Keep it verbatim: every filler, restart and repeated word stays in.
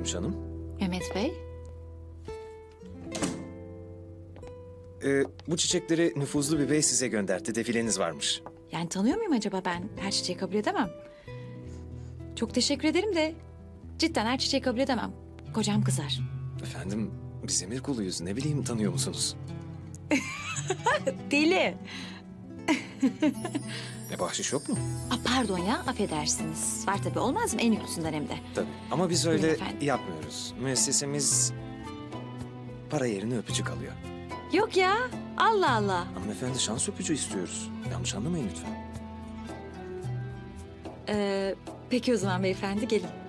Gümüş Hanım? Mehmet Bey. Ee, bu çiçekleri nüfuzlu bir bey size gönderdi. Defileniz varmış. Yani tanıyor muyum acaba ben? Her çiçeği kabul edemem. Çok teşekkür ederim de cidden her çiçeği kabul edemem. Kocam kızar. Efendim biz emir kuluyuz. Ne bileyim tanıyor musunuz? Deli. E bahşiş yok mu? Aa, pardon ya, affedersiniz. Var tabii, olmaz mı? En yüklüsünden hem de. Tabii. Ama biz öyle Buyurun efendim. yapmıyoruz. Müessesemiz para yerine öpücük alıyor. Yok ya. Allah Allah. Hanımefendi şans öpücüğü istiyoruz. Yanlış anlamayın lütfen. Ee, peki o zaman beyefendi, gelin.